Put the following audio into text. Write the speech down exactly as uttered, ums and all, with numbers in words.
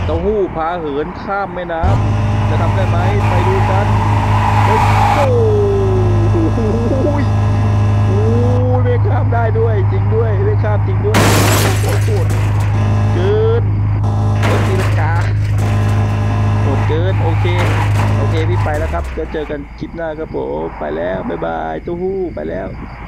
เต้าหู้พาเหินข้ามแม่น้ำจะทำได้ไหมไปดูกัน let's go โอ้โหโอ้ไม่ข้ามได้ด้วยจริงด้วยไม่ข้ามจริงด้วยโคตรโหดเกินรถตีลังกาโหดเกินโอเคโอเคพี่ไปแล้วครับจะเจอกันคลิปหน้าครับผมไปแล้วบ๊ายบายเต้าหู้ไปแล้ว